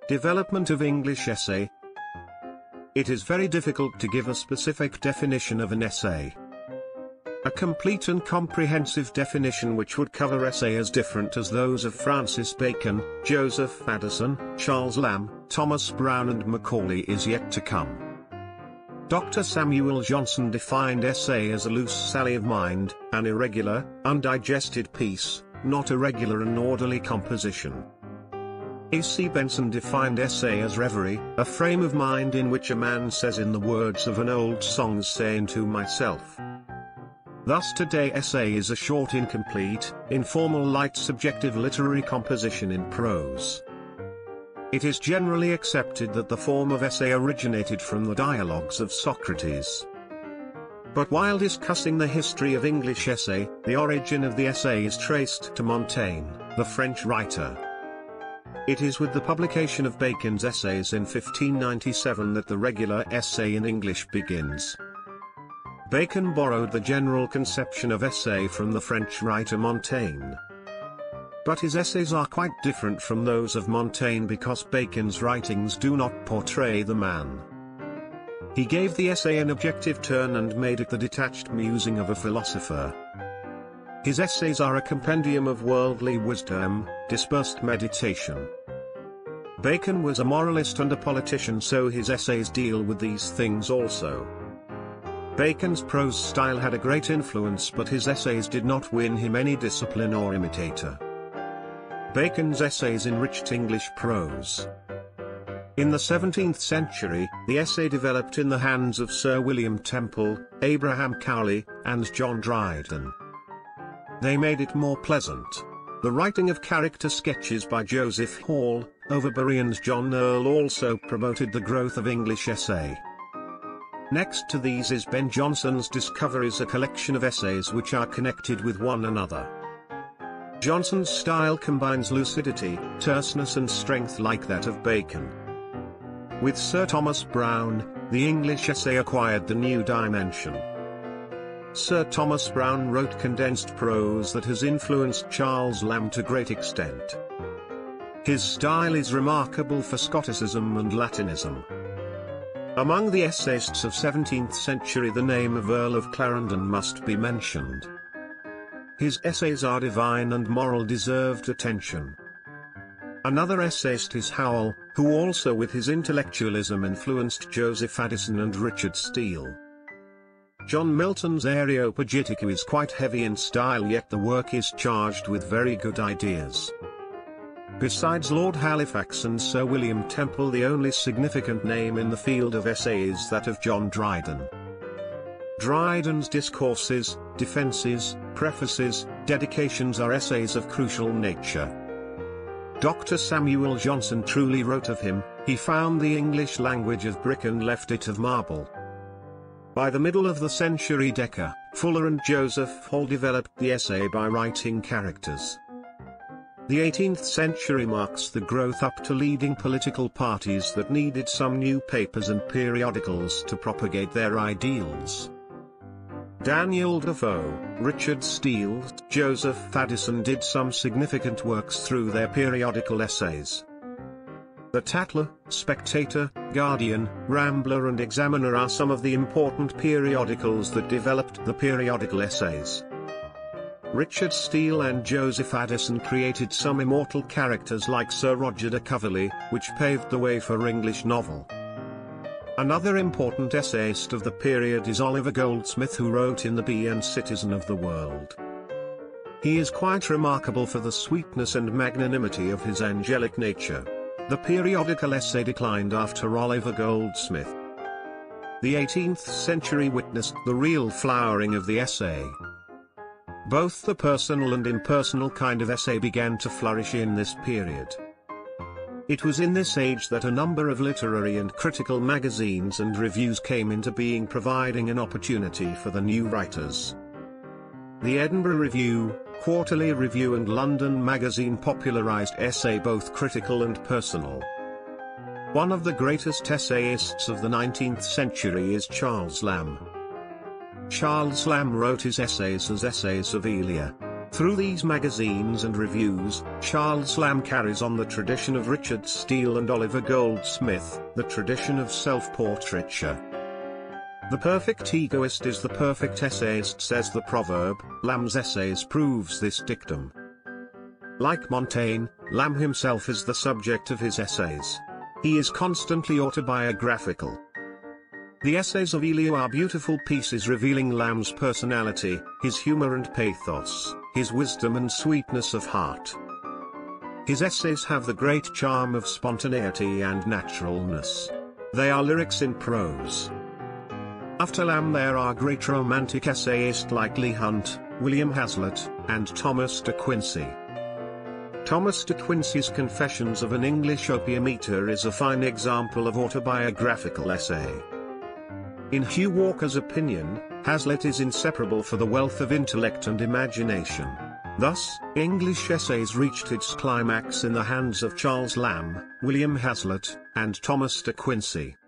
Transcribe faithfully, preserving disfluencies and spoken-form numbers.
Development of English essay. It is very difficult to give a specific definition of an essay. A complete and comprehensive definition which would cover essay as different as those of Francis Bacon, Joseph Addison, Charles Lamb, Thomas Browne and Macaulay is yet to come. Doctor Samuel Johnson defined essay as a loose sally of mind, an irregular, undigested piece, not a regular and orderly composition. A C Benson defined essay as reverie, a frame of mind in which a man says in the words of an old song saying to myself. Thus today essay is a short incomplete, informal light subjective literary composition in prose. It is generally accepted that the form of essay originated from the dialogues of Socrates. But while discussing the history of English essay, the origin of the essay is traced to Montaigne, the French writer. It is with the publication of Bacon's essays in fifteen ninety-seven that the regular essay in English begins. Bacon borrowed the general conception of essay from the French writer Montaigne. But his essays are quite different from those of Montaigne because Bacon's writings do not portray the man. He gave the essay an objective turn and made it the detached musing of a philosopher. His essays are a compendium of worldly wisdom, dispersed meditation. Bacon was a moralist and a politician, so his essays deal with these things also. Bacon's prose style had a great influence, but his essays did not win him any discipline or imitator. Bacon's essays enriched English prose. In the seventeenth century, the essay developed in the hands of Sir William Temple, Abraham Cowley, and John Dryden. They made it more pleasant. The writing of character sketches by Joseph Hall, Overbury and John Earl also promoted the growth of English essay. Next to these is Ben Jonson's Discoveries, a collection of essays which are connected with one another. Jonson's style combines lucidity, terseness and strength like that of Bacon. With Sir Thomas Browne, the English essay acquired the new dimension. Sir Thomas Browne wrote condensed prose that has influenced Charles Lamb to great extent. His style is remarkable for Scoticism and Latinism. Among the essayists of seventeenth century, the name of Earl of Clarendon must be mentioned. His essays are divine and moral, deserved attention. Another essayist is Howell, who also with his intellectualism influenced Joseph Addison and Richard Steele. John Milton's Areopagitico is quite heavy in style, yet the work is charged with very good ideas. Besides Lord Halifax and Sir William Temple, the only significant name in the field of essay is that of John Dryden. Dryden's discourses, defences, prefaces, dedications are essays of crucial nature. Doctor Samuel Johnson truly wrote of him, he found the English language of brick and left it of marble. By the middle of the century Decker, Fuller and Joseph Hall developed the essay by writing characters. The eighteenth century marks the growth up to leading political parties that needed some new papers and periodicals to propagate their ideals. Daniel Defoe, Richard Steele, Joseph Addison did some significant works through their periodical essays. The Tatler, Spectator, Guardian, Rambler and Examiner are some of the important periodicals that developed the periodical essays. Richard Steele and Joseph Addison created some immortal characters like Sir Roger de Coverley, which paved the way for English novel. Another important essayist of the period is Oliver Goldsmith, who wrote in The Bee and Citizen of the World. He is quite remarkable for the sweetness and magnanimity of his angelic nature. The periodical essay declined after Oliver Goldsmith. The eighteenth century witnessed the real flowering of the essay. Both the personal and impersonal kind of essay began to flourish in this period. It was in this age that a number of literary and critical magazines and reviews came into being, providing an opportunity for the new writers. The Edinburgh Review, Quarterly Review and London Magazine popularized essay, both critical and personal. One of the greatest essayists of the nineteenth century is Charles Lamb. Charles Lamb wrote his essays as essays of Elia. Through these magazines and reviews, Charles Lamb carries on the tradition of Richard Steele and Oliver Goldsmith, the tradition of self-portraiture. The perfect egoist is the perfect essayist, says the proverb. Lamb's essays proves this dictum. Like Montaigne, Lamb himself is the subject of his essays. He is constantly autobiographical. The essays of Elio are beautiful pieces revealing Lamb's personality, his humor and pathos, his wisdom and sweetness of heart. His essays have the great charm of spontaneity and naturalness. They are lyrics in prose. After Lamb there are great romantic essayists like Leigh Hunt, William Hazlitt, and Thomas de Quincey. Thomas de Quincey's Confessions of an English Opium Eater is a fine example of autobiographical essay. In Hugh Walker's opinion, Hazlitt is inseparable for the wealth of intellect and imagination. Thus, English essays reached its climax in the hands of Charles Lamb, William Hazlitt, and Thomas de Quincey.